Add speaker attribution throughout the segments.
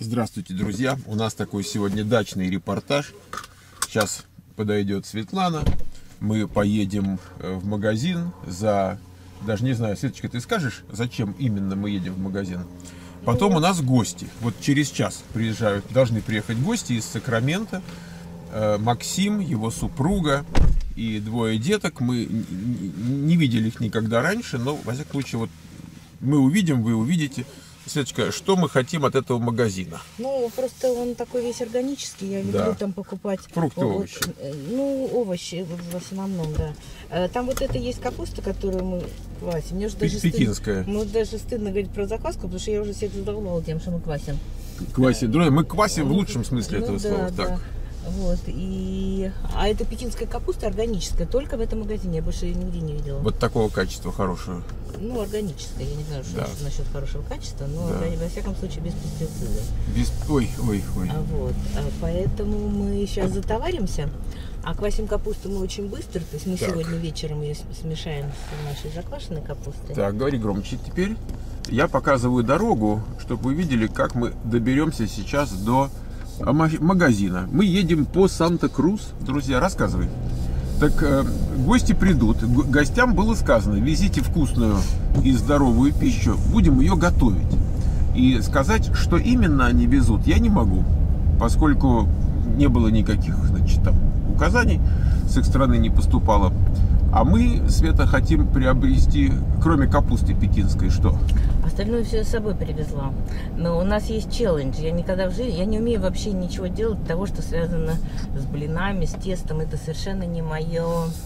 Speaker 1: Здравствуйте, друзья! У нас такой сегодня дачный репортаж. Сейчас подойдет Светлана. Мы поедем в магазин за... Даже не знаю, Светочка, ты скажешь, зачем именно мы едем в магазин? Потом у нас гости. Вот через час должны приехать гости из Сакрамента. Максим, его супруга и двое деток. Мы не видели их никогда раньше, но, во всяком случае, вот мы увидим, вы увидите. Светочка, что мы хотим от этого магазина?
Speaker 2: Ну, просто он такой весь органический. Я люблю там покупать
Speaker 1: фрукты, овощи.
Speaker 2: Ну, овощи в основном, да. Там вот это есть капуста, которую мы квасим. Мне уже даже
Speaker 1: пекинская.
Speaker 2: Мне даже стыдно говорить про закваску, потому что я уже всех задолбала тем, что мы квасим.
Speaker 1: Квасим. Друзья, мы квасим в лучшем смысле этого слова.
Speaker 2: Да.
Speaker 1: Так.
Speaker 2: Вот, а это пекинская капуста органическая, только в этом магазине, я больше ее нигде не видела.
Speaker 1: Вот такого качества хорошего.
Speaker 2: Ну, органическая, я не знаю, что насчет хорошего качества, но во всяком случае без пестицидов.
Speaker 1: Ой.
Speaker 2: Вот, поэтому мы сейчас затоваримся, а квасим капусту мы очень быстро, то есть мы сегодня вечером ее смешаем с нашей заквашенной капустой. Так,
Speaker 1: говори громче теперь. Я показываю дорогу, чтобы вы видели, как мы доберемся сейчас до магазина. Мы едем по Санта-Крус. Друзья, рассказывай. Так, гости придут. Гостям было сказано: везите вкусную и здоровую пищу, будем ее готовить. И сказать, что именно они везут, я не могу, поскольку не было никаких, значит, там указаний, с их стороны не поступало. А мы, Света, хотим приобрести, кроме капусты пекинской, что?
Speaker 2: Остальное все с собой привезла. Но у нас есть челлендж. Я никогда в жизни, я не умею вообще ничего делать того, что связано с блинами, с тестом. Это совершенно не мое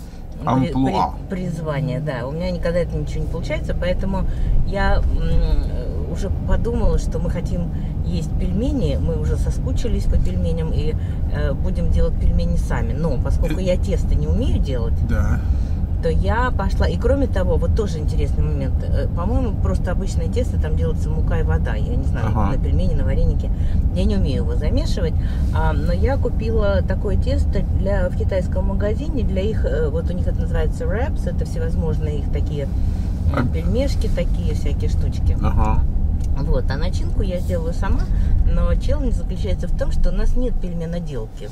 Speaker 2: призвание. Да, у меня никогда это ничего не получается, поэтому я уже подумала, что мы хотим есть пельмени. Мы уже соскучились по пельменям и будем делать пельмени сами. Но поскольку я тесто не умею делать, то я пошла. И кроме того, вот тоже интересный момент. По-моему, просто обычное тесто, там делается мука и вода. Я не знаю, на пельмени, на вареники. Я не умею его замешивать. Но я купила такое тесто в китайском магазине. Для их, вот у них это называется wraps. Это всевозможные их такие пельмешки, такие всякие штучки. Вот, а начинку я сделаю сама. Но челлендж заключается в том, что у нас нет пельменоделки.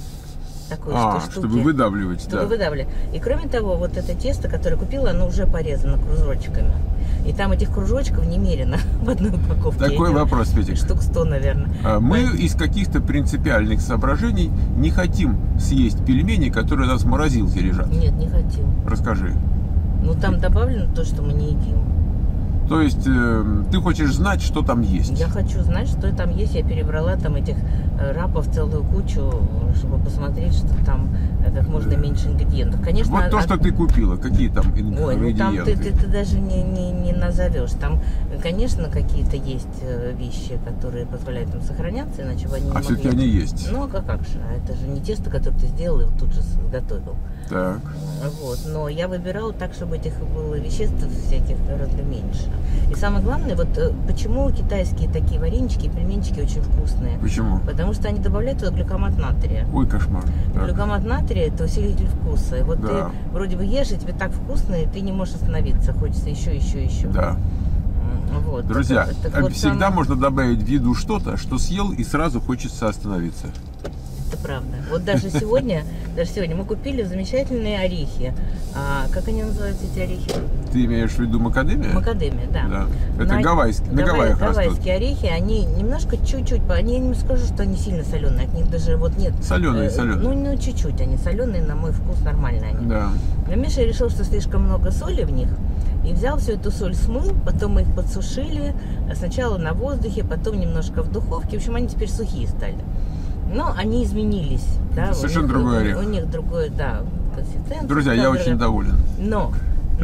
Speaker 1: Чтобы выдавливать,
Speaker 2: выдавливать. И кроме того, вот это тесто, которое купила, оно уже порезано кружочками. И там этих кружочков немерено в одной упаковке.
Speaker 1: Такой вопрос, Петя.
Speaker 2: Штук 100, наверное.
Speaker 1: Мы из каких-то принципиальных соображений не хотим съесть пельмени, которые у нас в морозилке лежат.
Speaker 2: Нет, не хотим.
Speaker 1: Расскажи.
Speaker 2: Ну, там добавлено то, что мы не едим.
Speaker 1: То есть ты хочешь знать, что там есть? Я
Speaker 2: хочу знать, что там есть. Я перебрала там этих рапов целую кучу, чтобы посмотреть, что там как можно меньше ингредиентов. Конечно,
Speaker 1: вот то, что ты купила, какие там ингредиенты?
Speaker 2: Ой, ну там ты даже не назовешь. Там, конечно, какие-то есть вещи, которые позволяют им сохраняться, иначе бы они не могли.
Speaker 1: Все-таки они есть?
Speaker 2: Ну, как же? Это же не тесто, которое ты сделал и вот тут же готовил.
Speaker 1: Так.
Speaker 2: Вот. Но я выбирала так, чтобы этих было веществ всяких гораздо меньше. И самое главное, вот почему китайские такие варенички и пельменчики очень вкусные.
Speaker 1: Почему?
Speaker 2: Потому что они добавляют туда глюкомат натрия.
Speaker 1: Ой, кошмар.
Speaker 2: Глюкомат натрия — это усилитель вкуса. И вот ты вроде бы ешь, и тебе так вкусно, и ты не можешь остановиться. Хочется еще.
Speaker 1: Да.
Speaker 2: Вот.
Speaker 1: Друзья, всегда можно добавить в еду что-то, что съел, и сразу хочется остановиться.
Speaker 2: Это правда. Вот даже сегодня мы купили замечательные орехи. Как они называются, эти орехи?
Speaker 1: Ты имеешь в виду макадемия?
Speaker 2: Макадемия, да.
Speaker 1: Это на Гавайях растут.
Speaker 2: Гавайские орехи, они немножко чуть-чуть, я не скажу, что они сильно соленые, от них даже вот нет.
Speaker 1: Соленые.
Speaker 2: Ну, чуть-чуть они соленые, на мой вкус нормальные они.
Speaker 1: Да.
Speaker 2: Но Миша решил, что слишком много соли в них, и взял всю эту соль, смыл, потом мы их подсушили, сначала на воздухе, потом немножко в духовке. В общем, они теперь сухие стали. Но они изменились. Да,
Speaker 1: совершенно другой орех.
Speaker 2: У них другой, консистенция.
Speaker 1: Друзья, я очень доволен.
Speaker 2: Но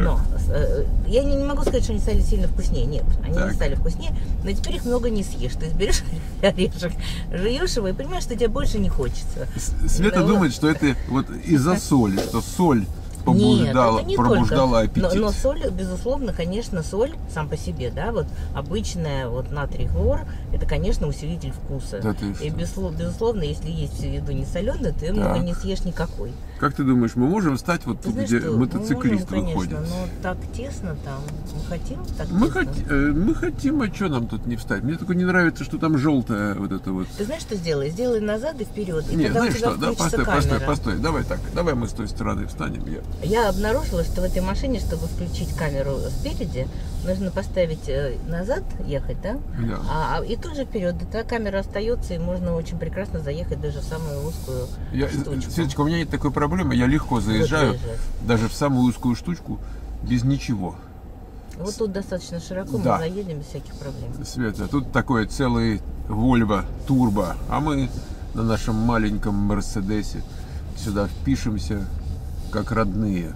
Speaker 2: я не могу сказать, что они стали сильно вкуснее. Нет, они не стали вкуснее, но теперь их много не съешь. То есть берешь орешек, жуешь его и понимаешь, что тебе больше не хочется.
Speaker 1: Света думает, что это вот из-за соли, что соль пробуждала аппетит.
Speaker 2: Но соль, безусловно, конечно, соль сам по себе, да, вот обычная вот натрий хлор, это, конечно, усилитель вкуса. И безусловно, если есть в виду не соленую, ты много не съешь никакой.
Speaker 1: Как ты думаешь, мы можем встать вот тут, где
Speaker 2: что,
Speaker 1: мотоциклист
Speaker 2: мы можем,
Speaker 1: выходит?
Speaker 2: конечно, но так тесно там. Мы хотим так
Speaker 1: Мы,
Speaker 2: тесно?
Speaker 1: мы хотим, а что нам тут не встать? Мне только не нравится, что там желтое вот это вот.
Speaker 2: Ты знаешь, что сделай? Сделай назад и вперед. И
Speaker 1: Нет,
Speaker 2: тогда
Speaker 1: знаешь
Speaker 2: у тебя
Speaker 1: что, да,
Speaker 2: включится
Speaker 1: постой,
Speaker 2: камера.
Speaker 1: постой. Давай так, давай мы с той стороны встанем.
Speaker 2: Я обнаружила, что в этой машине, чтобы включить камеру спереди, нужно поставить назад, ехать, да?
Speaker 1: Да.
Speaker 2: И тут же вперед. И тогда камера остается, и можно очень прекрасно заехать даже в самую узкую штучку.
Speaker 1: Светочка, у меня нет такой проблемы, я легко заезжаю, даже в самую узкую штучку, без ничего.
Speaker 2: Вот тут достаточно широко,
Speaker 1: да.
Speaker 2: Мы заедем без всяких проблем.
Speaker 1: Света, тут такой целый Volvo Turbo, а мы на нашем маленьком Мерседесе сюда впишемся как родные.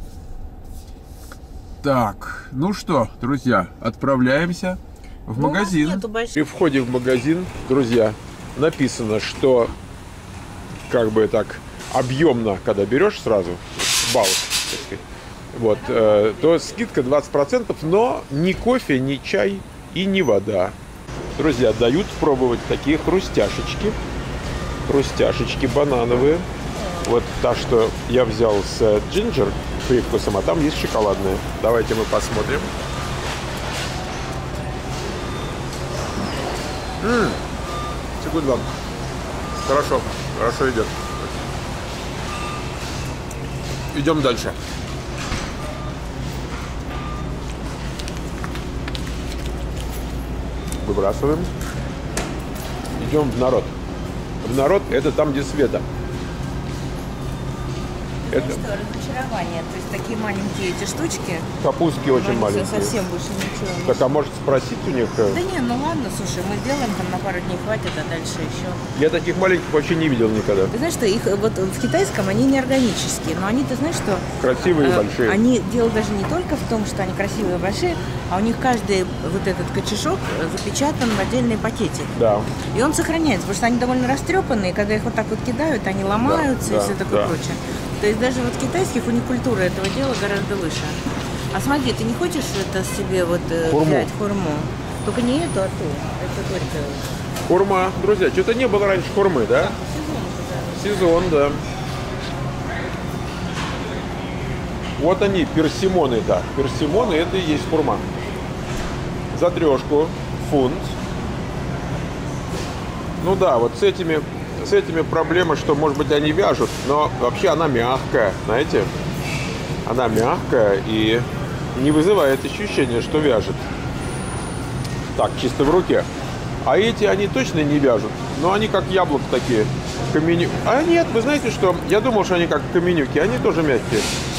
Speaker 1: Так, ну что, друзья, отправляемся в магазин. При входе в магазин, друзья, написано, что как бы так объемно, когда берешь сразу балл, так сказать, вот, то скидка 20%, но ни кофе, ни чай и ни вода. Друзья, дают пробовать такие хрустяшечки. Хрустяшечки банановые. Вот та, что я взял с джинджер привкусом, а там есть шоколадные. Давайте мы посмотрим. Секунду. Хорошо, хорошо идет. Идем дальше. Выбрасываем. Идем в народ. В народ это там, где Света.
Speaker 2: Это что, разочарование, то есть такие маленькие эти штучки.
Speaker 1: Капустки очень маленькие.
Speaker 2: Совсем больше ничего.
Speaker 1: Так, а может спросить у них?
Speaker 2: Да не, ну ладно, слушай, мы сделаем там на пару дней хватит, а дальше еще.
Speaker 1: Я таких маленьких вообще не видел никогда.
Speaker 2: Ты знаешь, что их вот в китайском они не органические, но они, ты знаешь, что
Speaker 1: красивые и большие.
Speaker 2: Они дело даже не только в том, что они красивые и большие, а у них каждый вот этот кочешок запечатан в отдельный пакетик.
Speaker 1: Да.
Speaker 2: И он сохраняется, потому что они довольно растрепанные, когда их вот так вот кидают, они ломаются, да, и все такое прочее. То есть даже вот китайских у них культура этого дела гораздо выше. А смотри, ты не хочешь это себе вот взять хурму? Только не эту, а ту. Это горькая.
Speaker 1: Хурма. Друзья, что-то не было раньше хурмы, да? Сезон, да. Вот они, персимоны, да. Персимоны это и есть хурма. За 3 фунт. Ну да, вот с этими проблемы, что, может быть, они вяжут, но вообще она мягкая, знаете? Она мягкая и не вызывает ощущения, что вяжет. Так, чисто в руке. А эти, они точно не вяжут, но они как яблоко такие. А нет, вы знаете что? Я думал, что они как каменюки, они тоже мягкие.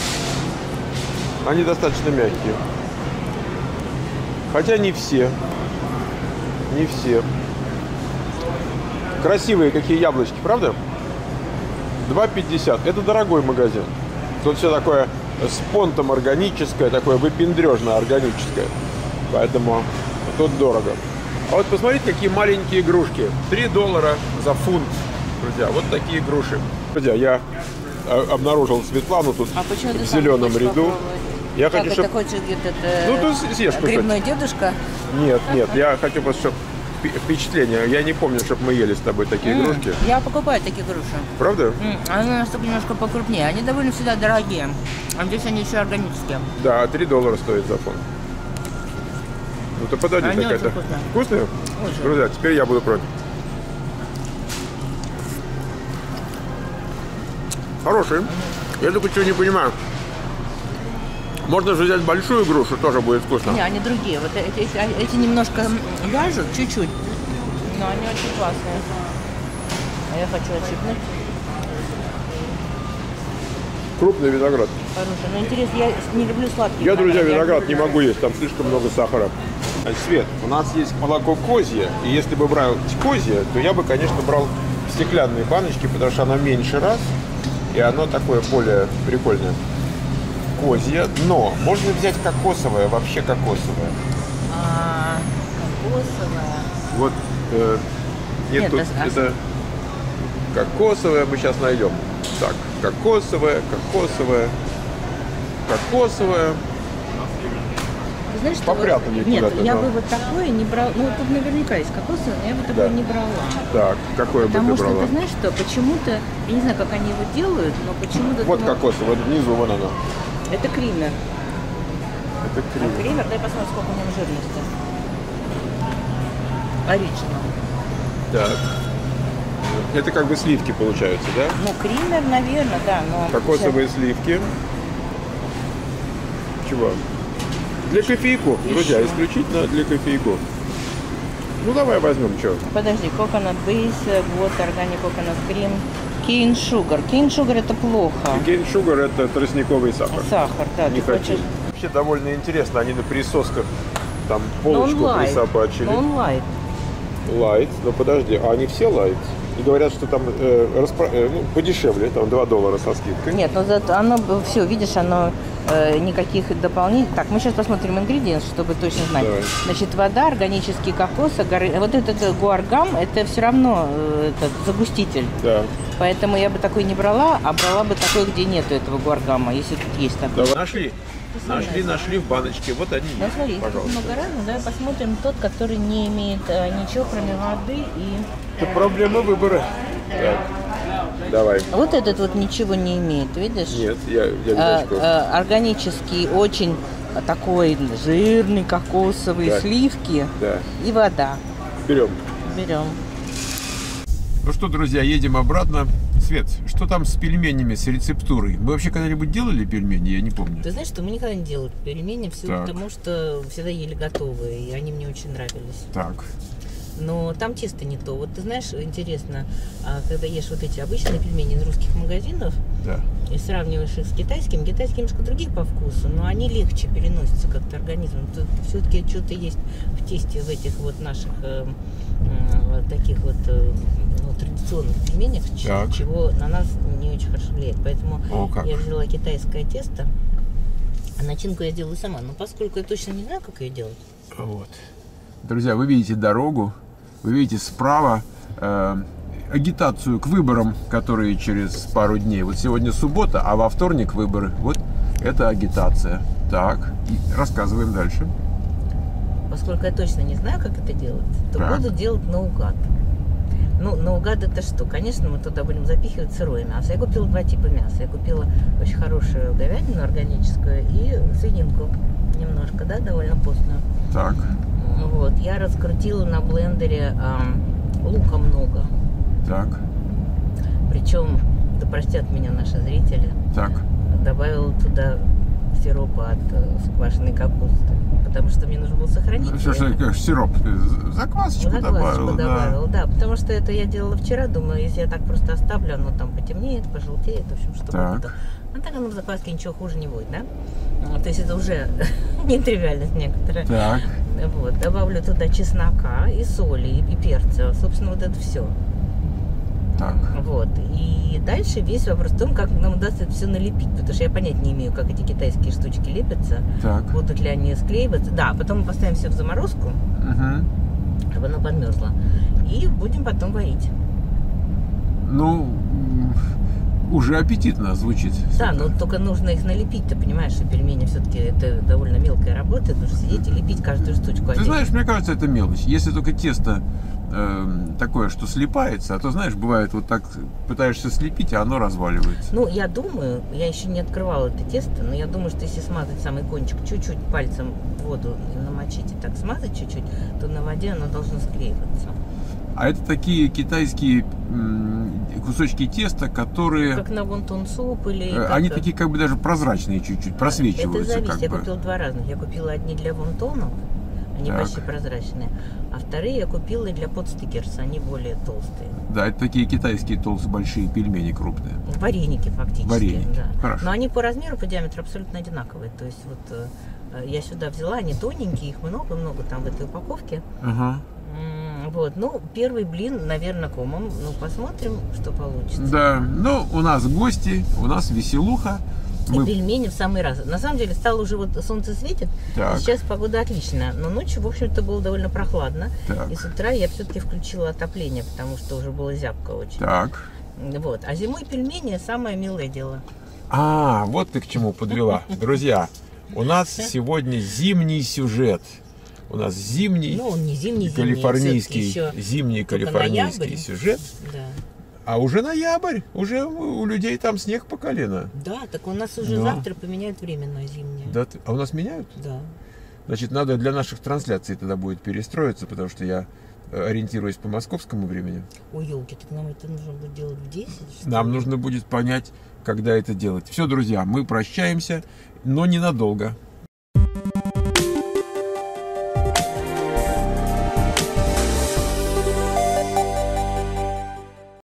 Speaker 1: Они достаточно мягкие. Хотя не все. Не все. Красивые какие яблочки, правда? 2,50. Это дорогой магазин. Тут все такое с понтом органическое, такое выпендрежное органическое. Поэтому тут дорого. А вот посмотрите, какие маленькие игрушки. $3 за фунт. Друзья, вот такие груши. Друзья, я обнаружил Светлану тут в зеленом ряду. Я хочу,
Speaker 2: чтобы... Ты хочешь где-то...
Speaker 1: Ну, ты съешь
Speaker 2: грибной дедушка?
Speaker 1: Нет, я хочу просто, чтобы впечатление. Я не помню, чтобы мы ели с тобой такие игрушки.
Speaker 2: Я покупаю такие груши.
Speaker 1: Правда?
Speaker 2: Они настолько немножко покрупнее. Они довольно всегда дорогие. А здесь они еще органические.
Speaker 1: Да, $3 стоит за фунт. Ну ты подойди, какая-то. Вкусная? Очень. Друзья, теперь я буду против. Хорошие. Я только что не понимаю. Можно же взять большую грушу, тоже будет вкусно.
Speaker 2: Не, они другие. Вот эти немножко вяжут, чуть-чуть. Но они очень классные. А я хочу отщипнуть.
Speaker 1: Крупный виноград.
Speaker 2: Хороший. Но интересно, я не люблю сладкий.
Speaker 1: Я, друзья, виноград не могу есть, там слишком много сахара. Свет, у нас есть молоко козье, и если бы брал козье, то я бы, конечно, брал стеклянные баночки, потому что оно меньше раз, и оно такое более прикольное. Козье, но можно взять кокосовое, вообще кокосовое.
Speaker 2: Кокосовое.
Speaker 1: Вот, нет, тут это кокосовое мы сейчас найдем. Так, кокосовое.
Speaker 2: Ты знаешь, что
Speaker 1: попрятали
Speaker 2: вот, нет,
Speaker 1: куда-то.
Speaker 2: я бы вот такое не брала. Ну, тут наверняка есть кокосовое, но я бы такое не брала.
Speaker 1: Так, какое бы ты
Speaker 2: Потому что,
Speaker 1: брала?
Speaker 2: ты знаешь, что почему-то, я не знаю, как они его делают, но почему-то...
Speaker 1: Вот кокосовое, вот внизу, вон оно.
Speaker 2: Это кример.
Speaker 1: Это кример.
Speaker 2: Кример, дай посмотрим, сколько у него жирности. Оригинал.
Speaker 1: Так. Это как бы сливки получаются, да?
Speaker 2: Ну, кример, наверное, да, но...
Speaker 1: Кокосовые сливки. Чего? Для кофейку, друзья, исключительно для кофейку. Ну, давай возьмем, что?
Speaker 2: Подожди, coconut base, вот, organic coconut cream, cane sugar. Cane sugar это плохо.
Speaker 1: Cane sugar – это тростниковый сахар.
Speaker 2: Сахар, да,
Speaker 1: Не
Speaker 2: ты
Speaker 1: хочу.
Speaker 2: хочешь...
Speaker 1: Вообще довольно интересно, они на присосках там
Speaker 2: Но он
Speaker 1: полочку
Speaker 2: light.
Speaker 1: присобачили.
Speaker 2: Но он light.
Speaker 1: Лайт, но подожди, а они все лайт? И говорят, что там ну, подешевле, там $2 со скидкой.
Speaker 2: Нет, но зато оно, все, видишь, оно никаких дополнительных... Так, мы сейчас посмотрим ингредиенты, чтобы точно знать.
Speaker 1: Давай.
Speaker 2: Значит, вода, органический кокос, вот этот гуаргам, это все равно этот загуститель.
Speaker 1: Да.
Speaker 2: Поэтому я бы такой не брала, а брала бы такой, где нету этого гуаргама, если тут есть такой.
Speaker 1: Давай. Нашли в баночке. Вот они
Speaker 2: Ну,
Speaker 1: есть,
Speaker 2: смотри, тут
Speaker 1: пожалуйста.
Speaker 2: много разных. Давай посмотрим тот, который не имеет ничего, кроме воды и...
Speaker 1: Это проблема выбора. Так, давай.
Speaker 2: Вот этот вот ничего не имеет, видишь?
Speaker 1: Нет, я без очков.
Speaker 2: Органический, очень такой жирный, кокосовый,
Speaker 1: Так.
Speaker 2: сливки
Speaker 1: Да.
Speaker 2: и вода.
Speaker 1: Берем.
Speaker 2: Берем.
Speaker 1: Ну что, друзья, едем обратно. Свет, что там с пельменями, с рецептурой? Мы вообще когда-нибудь делали пельмени? Я не помню.
Speaker 2: Ты знаешь, что мы никогда не делали пельмени, все
Speaker 1: Так.
Speaker 2: потому что всегда ели готовые, и они мне очень нравились.
Speaker 1: Так.
Speaker 2: Но там тесто не то. Вот ты знаешь, интересно, когда ешь вот эти обычные пельмени из русских магазинов,
Speaker 1: Да.
Speaker 2: и сравниваешь их с китайскими немножко другие по вкусу, но они легче переносятся как-то организмом. Тут все-таки что-то есть в тесте в этих вот наших таких вот традиционных пельменях,
Speaker 1: Так.
Speaker 2: чего на нас не очень хорошо влияет. Поэтому
Speaker 1: О, как.
Speaker 2: я взяла китайское тесто, а начинку я делаю сама. Но поскольку я точно не знаю, как ее делать.
Speaker 1: Вот. Друзья, вы видите дорогу, вы видите справа агитацию к выборам, которые через пару дней. Вот сегодня суббота, а во вторник выборы. Вот это агитация. Так, и рассказываем дальше.
Speaker 2: Поскольку я точно не знаю, как это делать, то
Speaker 1: Так.
Speaker 2: буду делать наугад. Ну, наугад это что? Конечно, мы туда будем запихивать сырое мясо. Я купила два типа мяса. Я купила очень хорошую говядину органическую и свининку немножко, да, довольно постную.
Speaker 1: Так,
Speaker 2: Вот, я раскрутила на блендере лука много.
Speaker 1: так,
Speaker 2: Причем, да простят меня наши зрители,
Speaker 1: так.
Speaker 2: добавила туда сиропа от сквашенной капусты. Потому что мне нужно было сохранить.
Speaker 1: Что ж, как сироп, заквасочку добавил,
Speaker 2: добавила, да. Потому что это я делала вчера, думаю, если я так просто оставлю, оно там потемнеет, пожелтеет, в общем, что
Speaker 1: Так.
Speaker 2: будет. Ну так оно в закваске ничего хуже не будет, да? То есть это уже нетривиальность некоторая.
Speaker 1: Так,
Speaker 2: Вот, добавлю туда чеснока и соли, и перца. Собственно, вот это все.
Speaker 1: так.
Speaker 2: Вот. И дальше весь вопрос в том, как нам удастся это все налепить. Потому что я понять не имею, как эти китайские штучки лепятся.
Speaker 1: Так.
Speaker 2: Будут ли они склеиваться. Да, потом мы поставим все в заморозку,
Speaker 1: Угу.
Speaker 2: чтобы оно подмерзло. И будем потом варить.
Speaker 1: Ну, уже аппетитно звучит.
Speaker 2: Да, но только нужно их налепить, ты понимаешь, что пельмени все-таки это довольно мелкая работа, нужно сидеть и лепить каждую штучку.
Speaker 1: Ты знаешь, мне кажется, это мелочь. Если только тесто такое, что слипается, а то, знаешь, бывает вот так пытаешься слепить, а оно разваливается.
Speaker 2: Ну, я думаю, я еще не открывала это тесто, но я думаю, что если смазать самый кончик чуть-чуть пальцем в воду намочить и так смазать чуть-чуть, то на воде оно должно склеиваться.
Speaker 1: А это такие китайские кусочки теста, которые...
Speaker 2: Как на вонтон суп или...
Speaker 1: Они
Speaker 2: как...
Speaker 1: такие как бы даже прозрачные чуть-чуть, просвечиваются.
Speaker 2: Это зависит. Я
Speaker 1: как бы.
Speaker 2: купила два разных. Я купила одни для вонтонов, они
Speaker 1: Так.
Speaker 2: почти прозрачные, а вторые я купила для подстикерс, они более толстые.
Speaker 1: Да, это такие китайские толстые большие пельмени крупные.
Speaker 2: Вареники фактически.
Speaker 1: Вареники.
Speaker 2: Да.
Speaker 1: Хорошо.
Speaker 2: Но они по размеру, по диаметру абсолютно одинаковые. То есть вот я сюда взяла, они тоненькие, их много-много там в этой упаковке.
Speaker 1: Ага.
Speaker 2: Вот, ну, первый блин, наверное, комом. Ну, посмотрим, что получится.
Speaker 1: Да, ну, у нас гости, у нас веселуха.
Speaker 2: И пельмени в самый раз. На самом деле, стало уже вот солнце светит,
Speaker 1: Так.
Speaker 2: сейчас погода отличная. Но ночью, в общем-то, было довольно прохладно.
Speaker 1: Так.
Speaker 2: И с утра я все-таки включила отопление, потому что уже было зябко очень.
Speaker 1: Так.
Speaker 2: Вот. А зимой пельмени самое милое дело.
Speaker 1: А, вот ты к чему подвела. Друзья, У нас сегодня зимний сюжет. У нас зимний,
Speaker 2: ну, он не зимний,
Speaker 1: зимний калифорнийский сюжет.
Speaker 2: Да.
Speaker 1: А уже ноябрь, уже у людей там снег по колено.
Speaker 2: Да, так у нас уже завтра поменяют время на зимнее.
Speaker 1: Да, а у нас меняют?
Speaker 2: Да.
Speaker 1: Значит, надо для наших трансляций тогда будет перестроиться, потому что я ориентируюсь по московскому времени.
Speaker 2: Ой, елки, так нам это нужно будет делать в 10?
Speaker 1: Нам нужно будет понять, когда это делать. Все, друзья, мы прощаемся, но ненадолго.